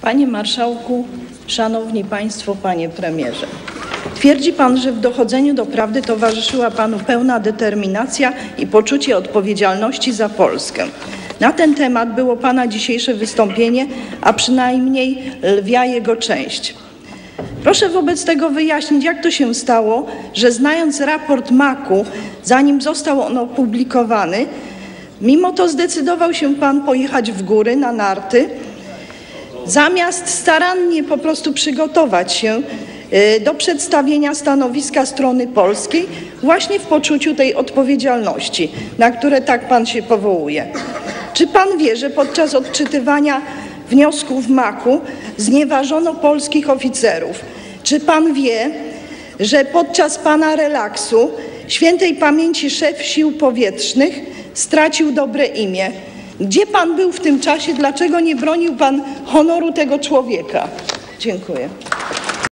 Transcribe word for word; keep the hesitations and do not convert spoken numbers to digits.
Panie Marszałku, Szanowni Państwo, Panie Premierze. Twierdzi Pan, że w dochodzeniu do prawdy towarzyszyła Panu pełna determinacja i poczucie odpowiedzialności za Polskę. Na ten temat było Pana dzisiejsze wystąpienie, a przynajmniej lwia jego część. Proszę wobec tego wyjaśnić, jak to się stało, że znając raport maku, zanim został on opublikowany, mimo to zdecydował się Pan pojechać w góry na narty, zamiast starannie po prostu przygotować się do przedstawienia stanowiska strony polskiej właśnie w poczuciu tej odpowiedzialności, na które tak Pan się powołuje. Czy Pan wie, że podczas odczytywania wniosków maku znieważono polskich oficerów? Czy Pan wie, że podczas Pana relaksu świętej pamięci szef Sił Powietrznych stracił dobre imię? Gdzie Pan był w tym czasie? Dlaczego nie bronił Pan honoru tego człowieka? Dziękuję.